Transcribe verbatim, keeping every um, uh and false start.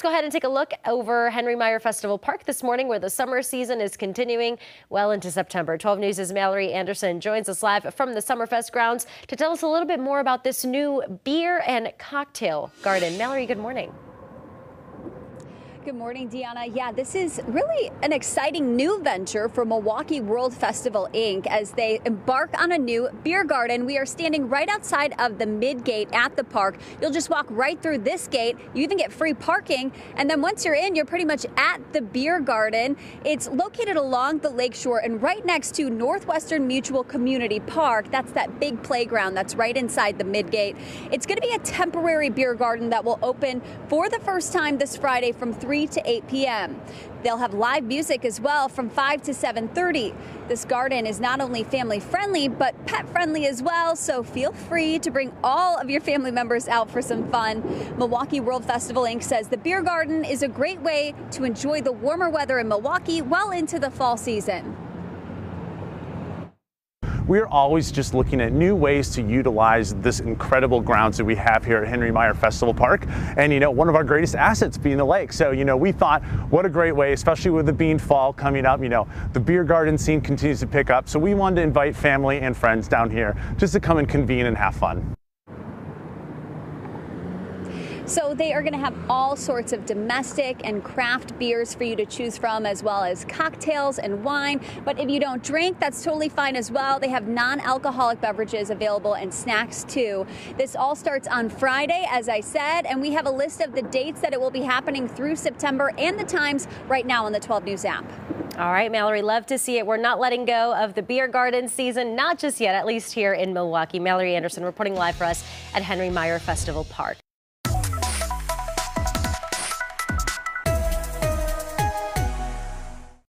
go ahead and take a look over Henry Maier Festival Park this morning, where the summer season is continuing well into September. twelve News' Mallory Anderson joins us live from the Summerfest grounds to tell us a little bit more about this new beer and cocktail garden. Mallory, good morning. Good morning, Deanna. Yeah, this is really an exciting new venture for Milwaukee World Festival, Incorporated as they embark on a new beer garden. We are standing right outside of the mid gate at the park. You'll just walk right through this gate. You even get free parking. And then once you're in, you're pretty much at the beer garden. It's located along the lakeshore and right next to Northwestern Mutual Community Park. That's that big playground that's right inside the mid gate. It's going to be a temporary beer garden that will open for the first time this Friday from three to eight p m They'll have live music as well from five to seven thirty. This garden is not only family friendly, but pet friendly as well. So feel free to bring all of your family members out for some fun. Milwaukee World Festival, Incorporated says the beer garden is a great way to enjoy the warmer weather in Milwaukee well into the fall season. We're always just looking at new ways to utilize this incredible grounds that we have here at Henry Maier Festival Park. And, you know, one of our greatest assets being the lake. So, you know, we thought, what a great way, especially with it being fall coming up, you know, the beer garden scene continues to pick up. So we wanted to invite family and friends down here just to come and convene and have fun. So they are going to have all sorts of domestic and craft beers for you to choose from, as well as cocktails and wine. But if you don't drink, that's totally fine as well. They have non-alcoholic beverages available and snacks too. This all starts on Friday, as I said, and we have a list of the dates that it will be happening through September and the times right now on the twelve News app. All right, Mallory, love to see it. We're not letting go of the beer garden season, not just yet, at least here in Milwaukee. Mallory Anderson reporting live for us at Henry Maier Festival Park.